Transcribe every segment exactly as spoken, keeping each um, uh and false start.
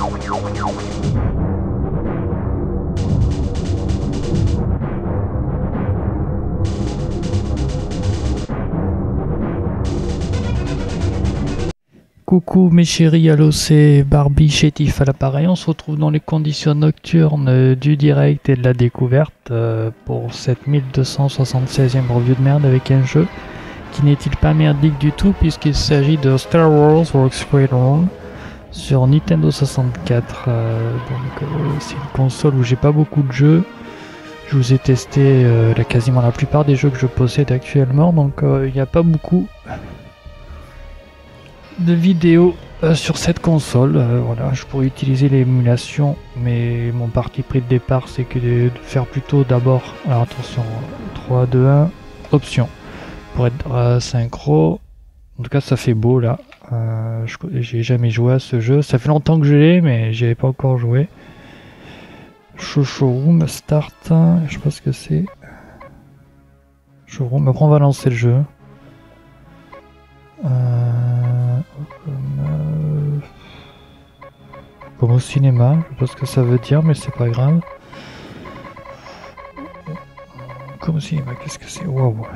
Coucou mes chéris, allô c'est Barbie Chétif à l'appareil. On se retrouve dans les conditions nocturnes du direct et de la découverte euh, pour cette mille deux cent soixante-seizième review de merde avec un jeu qui n'est-il pas merdique du tout puisqu'il s'agit de Star Wars Rogue Squadron sur Nintendo soixante-quatre. Euh, donc euh, c'est une console où j'ai pas beaucoup de jeux. Je vous ai testé euh, la, quasiment la plupart des jeux que je possède actuellement, donc il euh, n'y a pas beaucoup de vidéos euh, sur cette console. Euh, voilà, je pourrais utiliser l'émulation, mais mon parti pris de départ c'est que de faire plutôt d'abord, alors attention, trois, deux, un, option, pour être euh, synchro. En tout cas ça fait beau là. Euh, j'ai jamais joué à ce jeu, ça fait longtemps que je l'ai mais j'y avais pas encore joué. Showroom, start, je sais pas ce que c'est. Showroom, après on va lancer le jeu. Euh, comme, euh, comme au cinéma, je sais pas ce que ça veut dire mais c'est pas grave. Comme au cinéma, qu'est-ce que c'est? Waouh.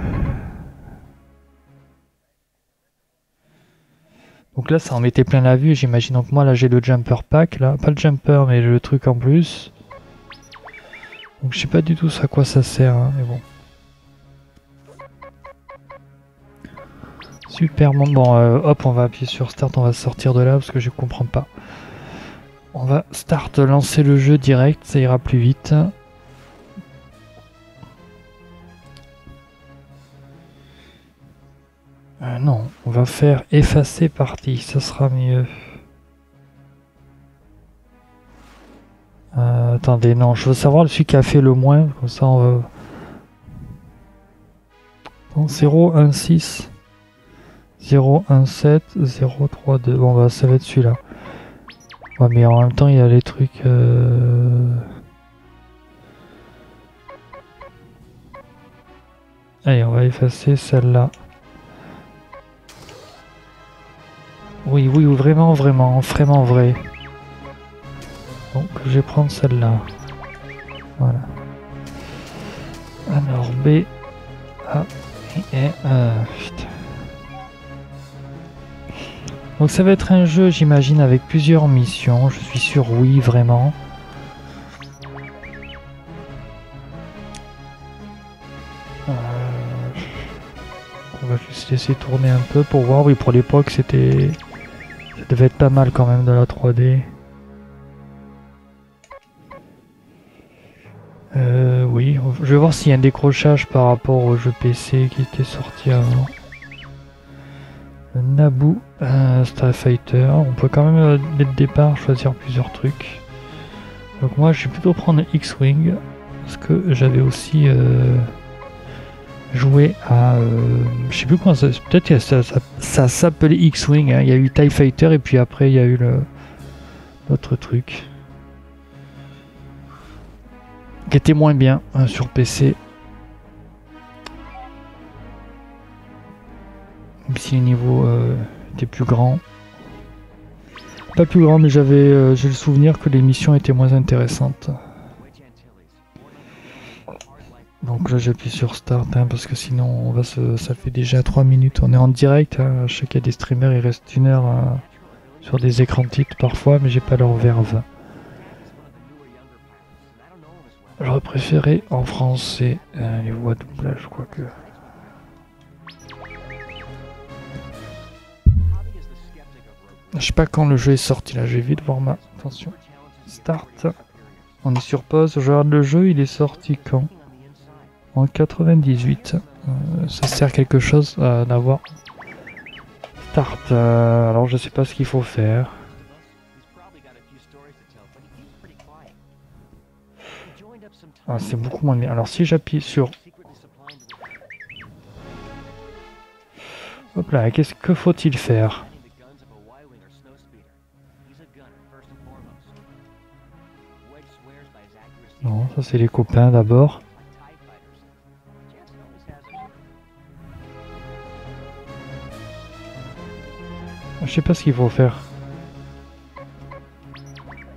Donc là ça en mettait plein la vue, j'imagine. Donc moi là j'ai le jumper pack, là, pas le jumper mais le truc en plus. Donc je sais pas du tout à quoi ça sert, hein, mais bon. Super, bon, bon euh, hop, on va appuyer sur start, on va sortir de là parce que je comprends pas. On va start, lancer le jeu direct, ça ira plus vite. Euh, non, on va faire effacer partie, ça sera mieux. Euh, attendez, non, je veux savoir celui qui a fait le moins, comme ça on va... Bon, zéro, un, six... zéro, un, sept, zéro, trois, deux. Bon bah ça va être celui-là. Ouais mais en même temps il y a les trucs... Euh... Allez on va effacer celle-là. Oui oui vraiment vraiment vraiment vrai. Donc je vais prendre celle-là. Voilà. Alors B... A... Et... Euh... Putain. Donc ça va être un jeu, j'imagine, avec plusieurs missions. Je suis sûr, oui, vraiment. Euh... On va juste laisser tourner un peu pour voir. Oui, pour l'époque, c'était... Ça devait être pas mal quand même de la trois D. Euh, oui, je vais voir s'il y a un décrochage par rapport au jeu P C qui était sorti avant. Naboo, euh, Starfighter, on peut quand même euh, dès le départ choisir plusieurs trucs. Donc moi je vais plutôt prendre X-Wing parce que j'avais aussi euh, joué à, euh, je sais plus comment ça, peut-être que ça, ça, ça s'appelait X-Wing, hein. Il y a eu TIE Fighter et puis après il y a eu l'autre truc qui était moins bien hein, sur P C. Même si les niveaux euh, étaient plus grands. Pas plus grand, mais j'avais euh, j'ai le souvenir que les missions étaient moins intéressantes. Donc là j'appuie sur start hein, parce que sinon on va se, ça fait déjà trois minutes. On est en direct, hein. Je sais qu'il y a des streamers, il reste une heure euh, sur des écrans titres parfois, mais j'ai pas leur verve. J'aurais préféré en français euh, les voix doublage, je crois que. Je sais pas quand le jeu est sorti là, je vais vite voir ma... Attention. Start. On est sur pause, je regarde le jeu, il est sorti quand? En quatre-vingt-dix-huit. Euh, ça sert quelque chose euh, d'avoir... Start. Euh, alors je sais pas ce qu'il faut faire. Ah, c'est beaucoup moins bien. Alors si j'appuie sur... Hop là, qu'est-ce que faut-il faire? Non, ça c'est les copains d'abord. Je sais pas ce qu'il faut faire.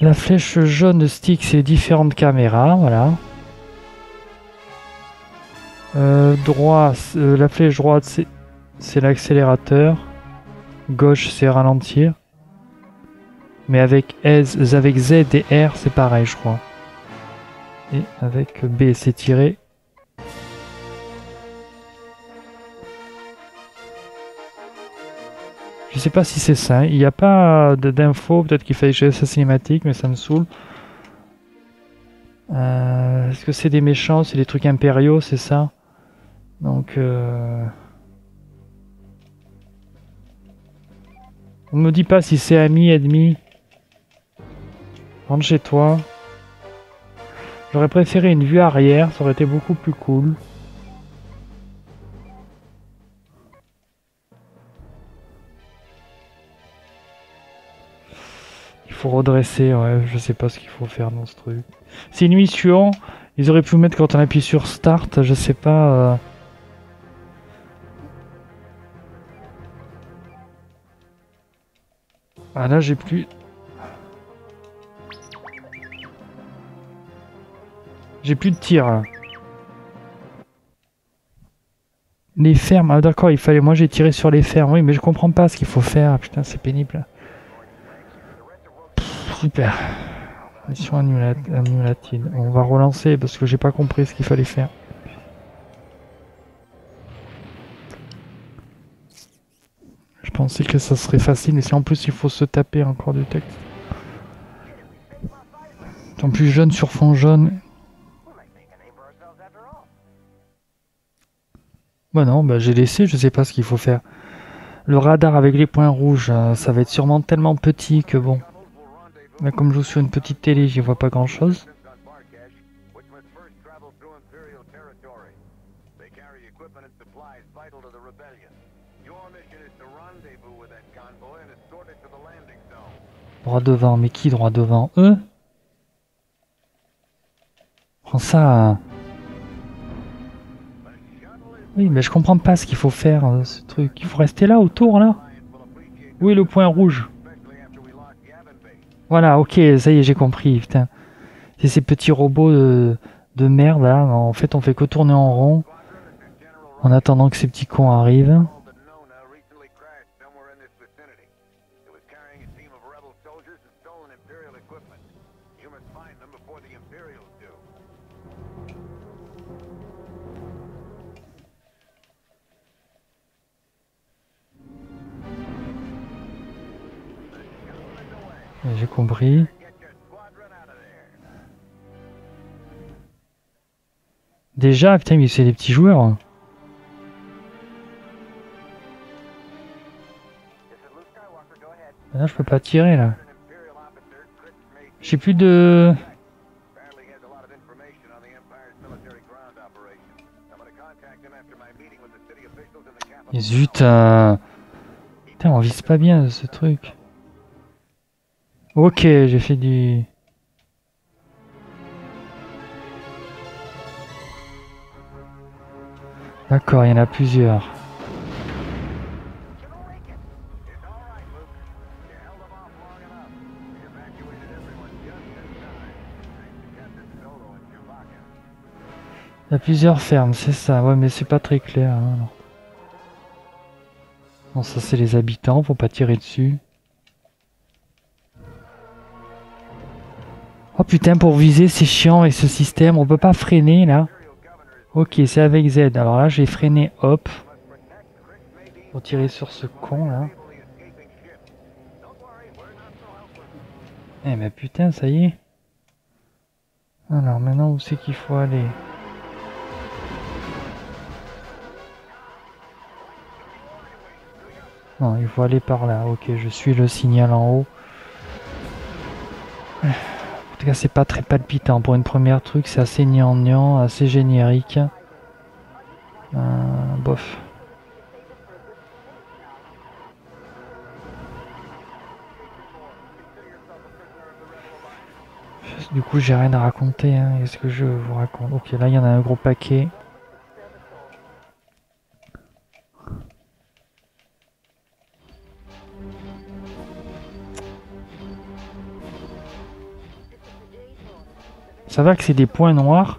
La flèche jaune stick, c'est différentes caméras, voilà. Euh, droit, euh, la flèche droite, c'est c'est l'accélérateur. Gauche, c'est ralentir. Mais avec, S, avec Z et R, c'est pareil, je crois. Et avec B, c'est tirer. Je sais pas si c'est ça. Il n'y a pas d'infos. Peut-être qu'il fallait gérer sa cinématique, mais ça me saoule. Euh, Est-ce que c'est des méchants? C'est des trucs impériaux, c'est ça? Donc... Euh... On me dit pas si c'est ami, ennemi. Rentre chez toi. J'aurais préféré une vue arrière, ça aurait été beaucoup plus cool. Il faut redresser, ouais, je sais pas ce qu'il faut faire dans ce truc. C'est une mission, ils auraient pu mettre quand on appuie sur Start, je sais pas... Euh... Ah là j'ai plus... J'ai plus de tir là. Les fermes, ah d'accord, il fallait... Moi j'ai tiré sur les fermes, oui mais je comprends pas ce qu'il faut faire, putain c'est pénible. Pff, super. Mission annulatine. On va relancer parce que j'ai pas compris ce qu'il fallait faire. Je pensais que ça serait facile, mais si en plus il faut se taper encore du texte. Tant plus jeune sur fond jaune. Bah non, bah j'ai laissé, je sais pas ce qu'il faut faire. Le radar avec les points rouges, euh, ça va être sûrement tellement petit que bon. Là comme je joue sur une petite télé, j'y vois pas grand chose. Droit devant, mais qui droit devant? Eux? Prends ça. Oui, mais je comprends pas ce qu'il faut faire, euh, ce truc. Il faut rester là, autour, là. Où est le point rouge? Voilà, ok, ça y est, j'ai compris, putain. C'est ces petits robots de, de merde, là. En fait, on fait que tourner en rond. En attendant que ces petits cons arrivent. J'ai compris. Déjà, putain, mais c'est des petits joueurs. Là, je peux pas tirer, là. J'ai plus de... Et zut, euh... putain, on vise pas bien, ce truc. Ok, j'ai fait du... D'accord, il y en a plusieurs. Il y a plusieurs fermes, c'est ça. Ouais, mais c'est pas très clair. Hein, non. Non, ça c'est les habitants, faut pas tirer dessus. Oh putain, pour viser, c'est chiant avec ce système. On peut pas freiner, là. Ok, c'est avec Z. Alors là, j'ai freiné, hop. Pour tirer sur ce con, là. Eh mais putain, ça y est. Alors maintenant, où c'est qu'il faut aller? Non, il faut aller par là. Ok, je suis le signal en haut. En tout cas, c'est pas très palpitant. Pour une première truc, c'est assez gnangnan, assez générique. Euh, bof. Du coup, j'ai rien à raconter. Hein. Qu'est-ce que je vous raconte? Ok, là, il y en a un gros paquet. Ça va que c'est des points noirs.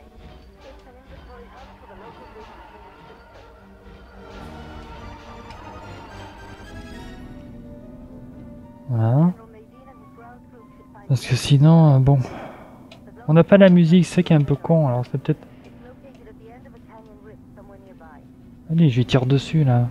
Voilà. Parce que sinon, euh, bon... On n'a pas la musique, c'est ça qui est un peu con, alors c'est peut-être... Allez, je lui tire dessus, là.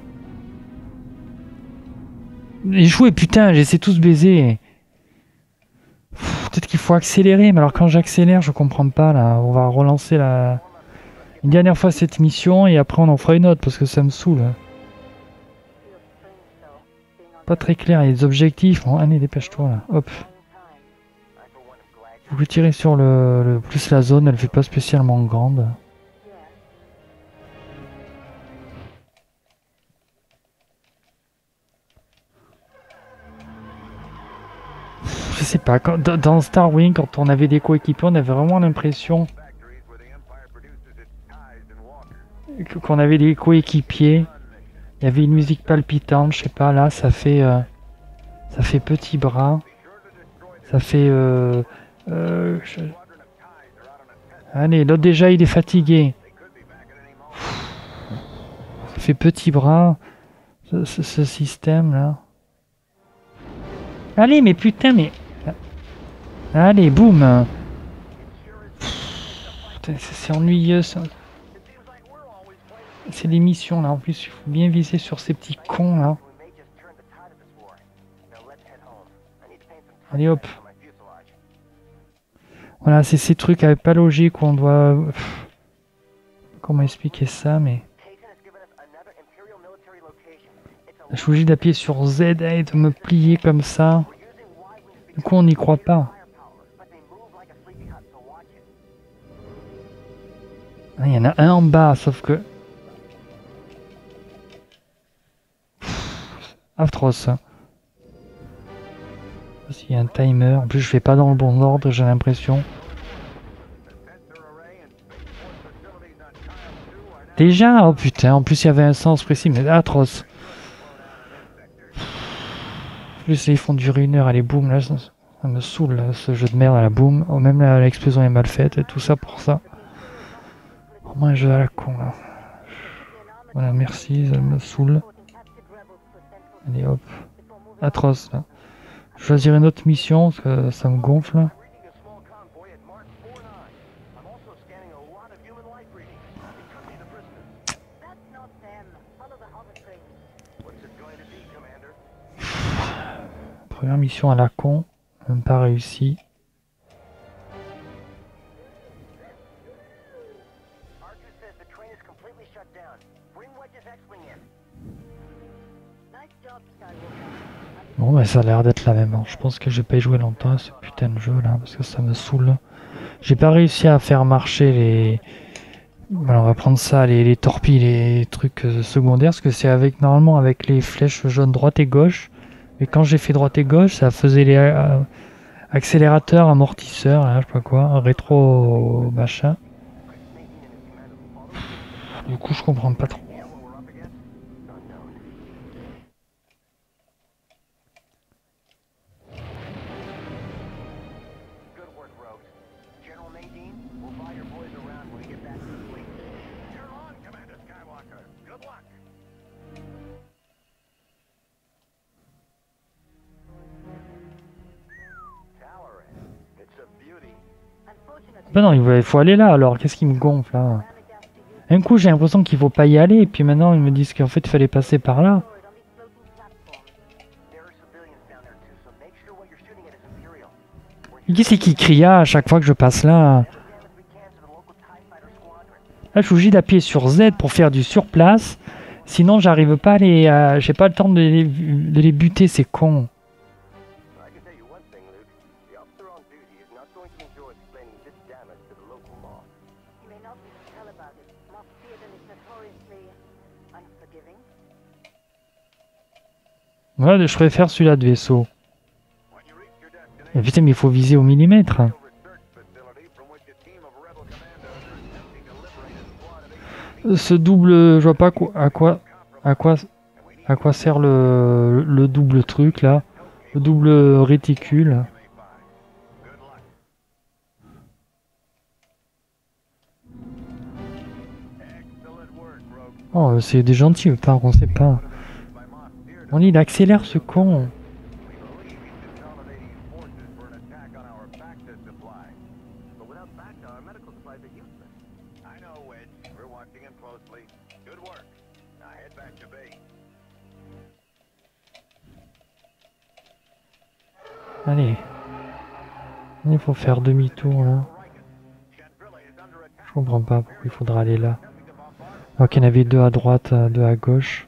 Échoué, putain, j'essaie tous baiser. Peut-être qu'il faut accélérer, mais alors quand j'accélère, je comprends pas, là. On va relancer la... une dernière fois cette mission, et après on en fera une autre, parce que ça me saoule. Pas très clair, il y a des objectifs. Bon, allez, dépêche-toi, là. Hop. Faut que tirer sur le, le... Plus la zone, elle fait pas spécialement grande. Je sais pas, quand, dans Star Wing, quand on avait des coéquipiers, on avait vraiment l'impression qu'on avait des coéquipiers. Il y avait une musique palpitante, je sais pas, là, ça fait... Euh, ça fait petit bras. Ça fait... Euh, euh, je... Allez, l'autre déjà, il est fatigué. Ça fait petit bras, ce, ce, ce système-là. Allez, mais putain, mais... Allez, boum. C'est ennuyeux, ça. C'est des missions, là. En plus, il faut bien viser sur ces petits cons, là. Allez, hop. Voilà, c'est ces trucs avec pas logique où on doit... Comment expliquer ça, mais... Je suis obligé d'appuyer sur Z et de me plier comme ça. Du coup, on n'y croit pas. Ah, il y en a un en bas, sauf que... Atroce. Il y a un timer. En plus, je fais pas dans le bon ordre, j'ai l'impression. Déjà? Oh putain, en plus il y avait un sens précis, mais atroce. En plus, ils font durer une heure, allez, boum, là, ça, ça me saoule, là, ce jeu de merde, à la boum. Oh, même l'explosion est mal faite, et tout ça pour ça. Vraiment un jeu à la con, là. Voilà, merci, ça me saoule. Allez, hop. Atroce, là. Je choisirai une autre mission, parce que ça me gonfle. Première mission à la con, même pas réussi. Bon bah ça a l'air d'être la même. Je pense que je vais pas y jouer longtemps à ce putain de jeu là, parce que ça me saoule. J'ai pas réussi à faire marcher les... Voilà, on va prendre ça, les, les torpilles, les trucs euh, secondaires, parce que c'est avec normalement avec les flèches jaunes droite et gauche. Mais quand j'ai fait droite et gauche, ça faisait les euh, accélérateurs, amortisseurs, là, je sais pas quoi, rétro machin. Du coup, je comprends pas trop. Ben non, il faut aller là alors, qu'est-ce qui me gonfle là? Un coup j'ai l'impression qu'il faut pas y aller, et puis maintenant ils me disent qu'en fait il fallait passer par là. Qui c'est qui crie à chaque fois que je passe là? Là je suis obligé d'appuyer sur Z pour faire du surplace, sinon j'arrive pas à les... Euh, j'ai pas le temps de les, de les buter, c'est con. Ouais, je préfère celui-là de vaisseau. Et putain, mais il faut viser au millimètre. Ce double, je vois pas quoi, à quoi, à quoi, à quoi sert le, le double truc là, le double réticule. Oh, c'est des gentils, par on sait pas. On il accélère ce con. Allez. Il faut faire demi-tour là. Je comprends pas pourquoi il faudra aller là. Alors qu'il y en avait deux à droite, deux à gauche.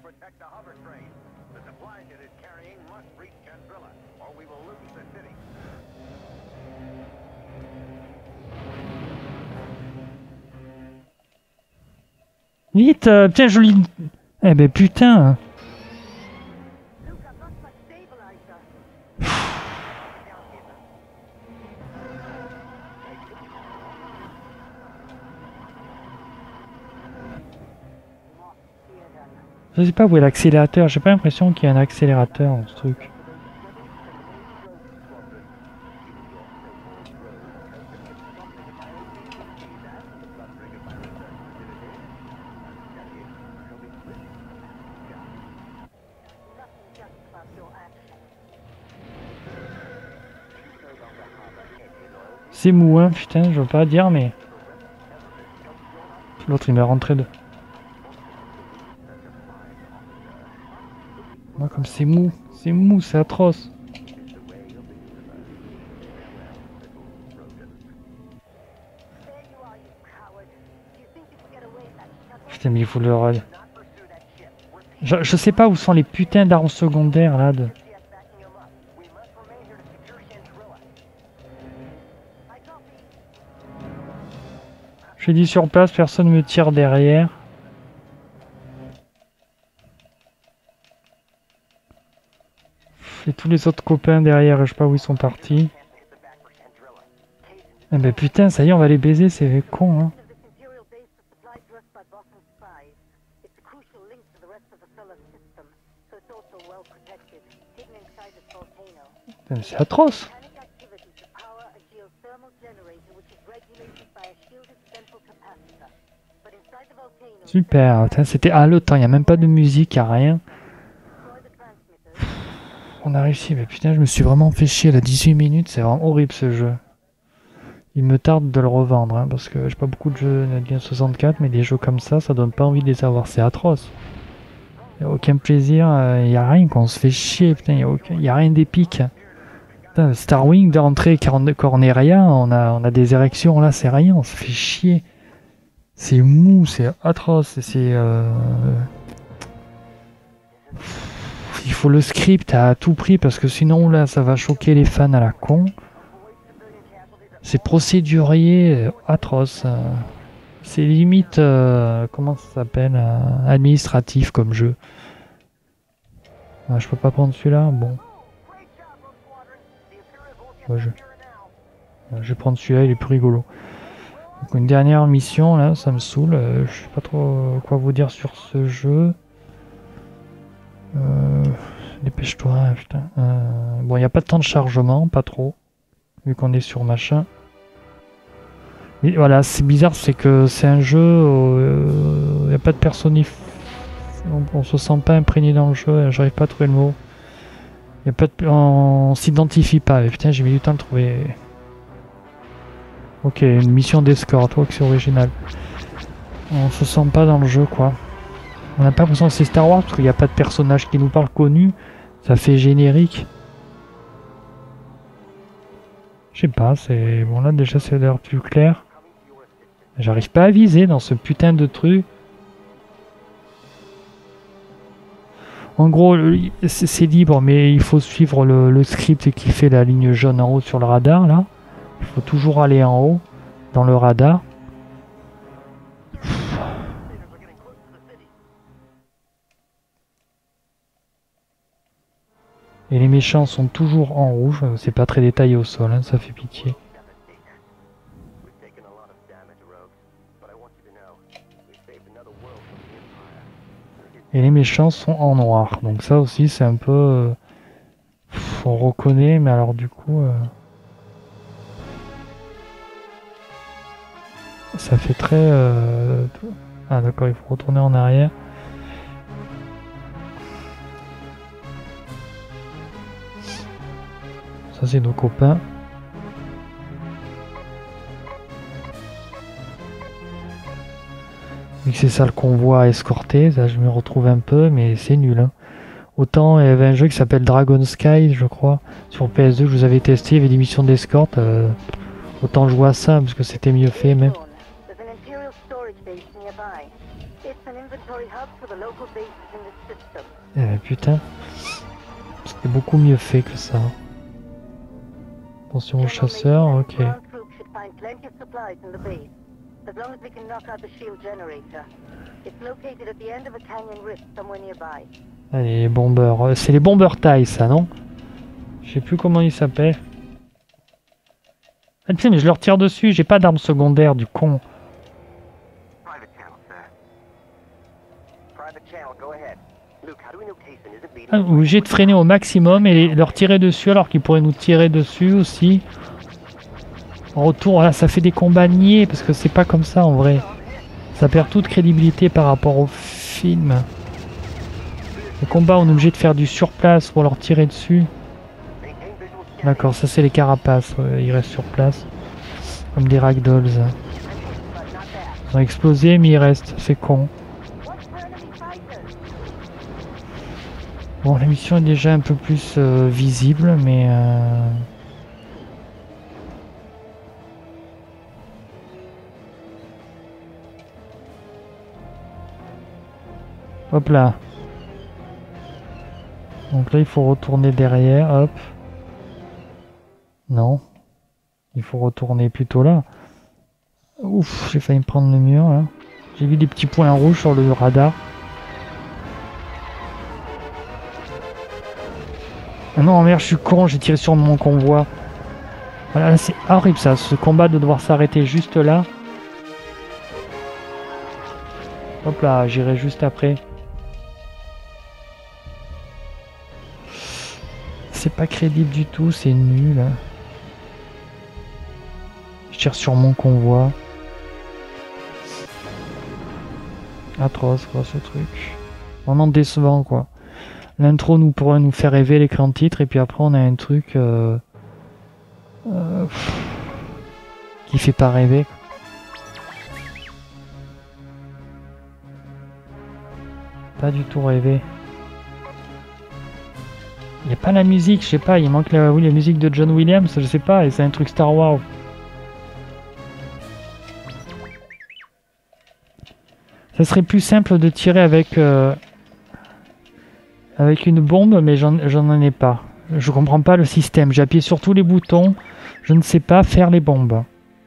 Vite, euh, putain, joli. Eh ben putain. Je sais pas où est l'accélérateur, j'ai pas l'impression qu'il y a un accélérateur dans ce truc. C'est mou, hein, putain, je veux pas dire, mais... L'autre, il m'est rentré de... Moi, comme c'est mou, c'est mou, c'est atroce. Putain, mais il faut le... Je, je sais pas où sont les putains d'armes secondaires, là, de... Je dis sur place, personne me tire derrière. Et tous les autres copains derrière, je sais pas où ils sont partis. Eh ben putain, ça y est, on va les baiser, c'est con, hein. C'est atroce. Super, c'était à l'autre, il n'y a même pas de musique, il n'y a rien. On a réussi, mais putain, je me suis vraiment fait chier là, dix-huit minutes, c'est vraiment horrible ce jeu. Il me tarde de le revendre, hein, parce que j'ai pas beaucoup de jeux Nvidia soixante-quatre, mais des jeux comme ça, ça donne pas envie de les avoir, c'est atroce. Il n'y a aucun plaisir, il euh, n'y a rien, qu'on se fait chier, putain, il n'y a, aucun... y a rien d'épique. Starwing d'entrée Corneria, on a, on a des érections, là c'est rien, on se fait chier. C'est mou, c'est atroce, c'est... Euh... Il faut le script à tout prix parce que sinon là ça va choquer les fans à la con. C'est procédurier, atroce. C'est limite, euh, comment ça s'appelle, euh, administratif comme jeu. Ah, je peux pas prendre celui-là, bon. Ouais, je... je vais prendre celui-là, il est plus rigolo. Donc une dernière mission là, ça me saoule. Euh, je sais pas trop quoi vous dire sur ce jeu. Euh, Dépêche-toi, putain. Euh, bon, il n'y a pas de temps de chargement, pas trop. Vu qu'on est sur machin. Mais voilà, c'est bizarre, c'est que c'est un jeu où il n'y a pas de personnif. On, on se sent pas imprégné dans le jeu, j'arrive pas à trouver le mot. Y a pas de, on s'identifie pas, mais putain, j'ai mis du temps à le trouver. Ok, une mission d'escorte, toi que c'est original. On se sent pas dans le jeu, quoi. On n'a pas l'impression que c'est Star Wars parce qu'il n'y a pas de personnage qui nous parle connu. Ça fait générique. Je sais pas, c'est... Bon là déjà c'est l'air plus clair. J'arrive pas à viser dans ce putain de truc. En gros, c'est libre, mais il faut suivre le, le script qui fait la ligne jaune en haut sur le radar, là. Il faut toujours aller en haut, dans le radar. Et les méchants sont toujours en rouge, c'est pas très détaillé au sol, hein, ça fait pitié. Et les méchants sont en noir, donc ça aussi c'est un peu... Euh, on reconnaît, mais alors du coup... Euh, ça fait très... Euh, ah d'accord, il faut retourner en arrière. Ça c'est nos copains. Vu que c'est ça le convoi à escorter, ça je me retrouve un peu, mais c'est nul. Hein. Autant il y avait un jeu qui s'appelle Dragon Sky, je crois, sur P S deux que je vous avais testé, il y avait des missions d'escorte. Euh, autant jouer à ça parce que c'était mieux fait même. Eh ben, putain, c'était beaucoup mieux fait que ça. Attention aux chasseurs, ok. Allez, les bombeurs. C'est les bombeurs taille, ça, non? Je sais plus comment ils s'appellent. Ah tiens, mais je leur tire dessus, j'ai pas d'arme secondaire, du con. Ah, obligé de freiner au maximum et leur tirer dessus alors qu'ils pourraient nous tirer dessus aussi. En retour, là, ça fait des combats niais parce que c'est pas comme ça en vrai. Ça perd toute crédibilité par rapport au film. Les combats, on est obligé de faire du surplace pour leur tirer dessus. D'accord, ça c'est les carapaces, ouais, ils restent sur place. Comme des ragdolls. Ils ont explosé mais ils restent, c'est con. Bon, la mission est déjà un peu plus euh, visible, mais... Euh... Hop là. Donc là, il faut retourner derrière, hop. Non. Il faut retourner plutôt là. Ouf, j'ai failli me prendre le mur, là. J'ai vu des petits points rouges sur le radar. Ah non, merde, je suis con, j'ai tiré sur mon convoi. Voilà, c'est horrible ça, ce combat de devoir s'arrêter juste là. Hop là, j'irai juste après. C'est pas crédible du tout, c'est nul. Je tire sur mon convoi. Atroce quoi ce truc. Vraiment décevant quoi. L'intro nous pourrait nous faire rêver l'écran de titre et puis après on a un truc euh, euh, qui fait pas rêver. Pas du tout rêver. Il n'y a pas la musique, je sais pas, il manque la, oui, la musique de John Williams, je sais pas, et c'est un truc Star Wars. Ça serait plus simple de tirer avec euh, avec une bombe, mais j'en ai pas. Je comprends pas le système. J'ai appuyé sur tous les boutons. Je ne sais pas faire les bombes.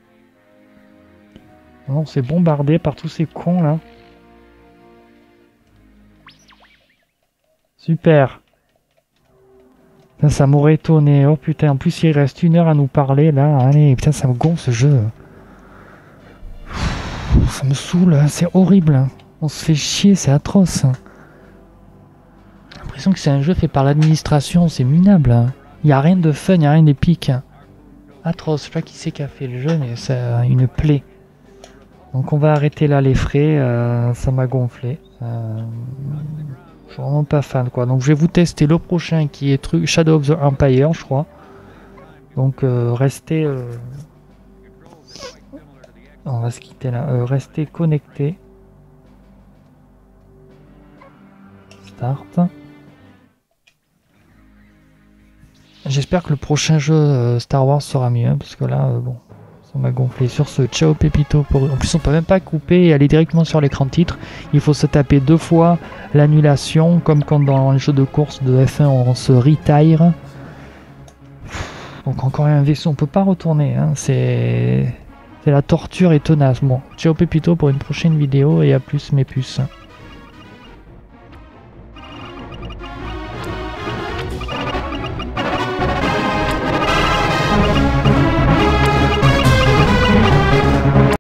On s'est bombardé par tous ces cons là. Super. Ça, ça m'aurait étonné. Oh putain, en plus il reste une heure à nous parler là. Allez, putain, ça me gonfle ce jeu. Ça me saoule, c'est horrible. On se fait chier, c'est atroce. J'ai l'impression que c'est un jeu fait par l'administration, c'est minable. Il n'y a rien de fun, il n'y a rien d'épique. Atroce, je sais pas qui c'est qui a fait le jeu, mais c'est une plaie. Donc on va arrêter là les frais, euh, ça m'a gonflé. Euh, je suis vraiment pas fan quoi. Donc je vais vous tester le prochain qui est truc Shadow of the Empire, je crois. Donc euh, restez... Euh... On va se quitter là. Euh, restez connectés. Start. J'espère que le prochain jeu euh, Star Wars sera mieux, parce que là, euh, bon, ça m'a gonflé. Sur ce, ciao Pépito. Pour... En plus, on peut même pas couper et aller directement sur l'écran de titre. Il faut se taper deux fois l'annulation, comme quand dans les jeux de course de F un, on se retire. Donc encore un vaisseau, on peut pas retourner. Hein. C'est... C'est la torture et tenace. Bon, ciao Pépito pour une prochaine vidéo et à plus mes puces.